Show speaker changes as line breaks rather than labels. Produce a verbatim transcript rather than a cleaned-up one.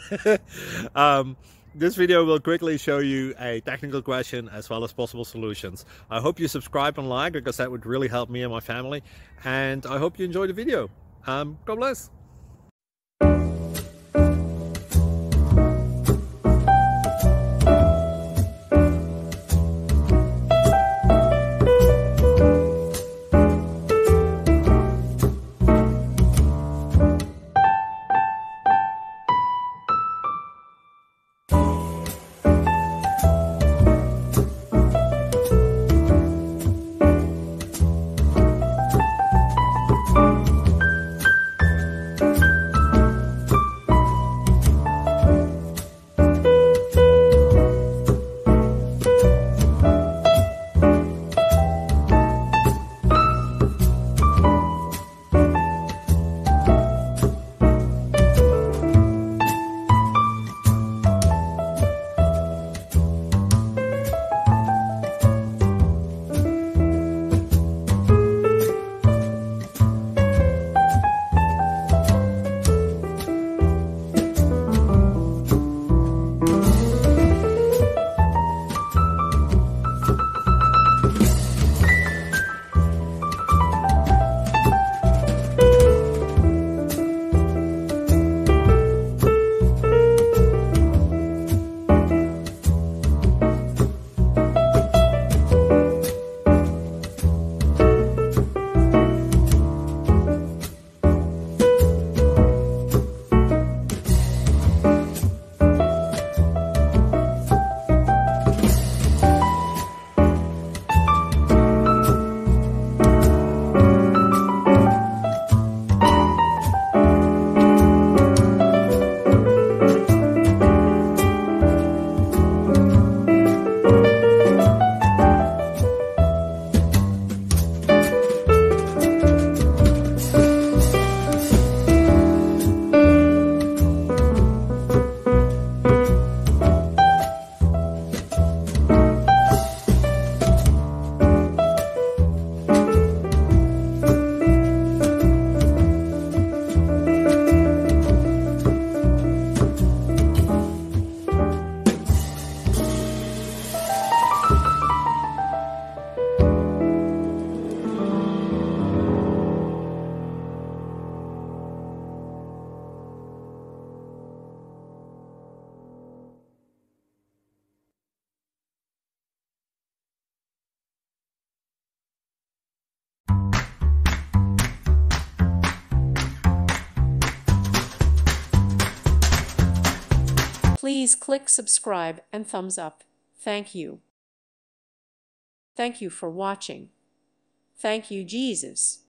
um, this video will quickly show you a technical question as well as possible solutions. I hope you subscribe and like, because that would really help me and my family. And I hope you enjoy the video. Um, God bless.
Please click subscribe and thumbs up. Thank you. Thank you for watching. Thank you, Jesus.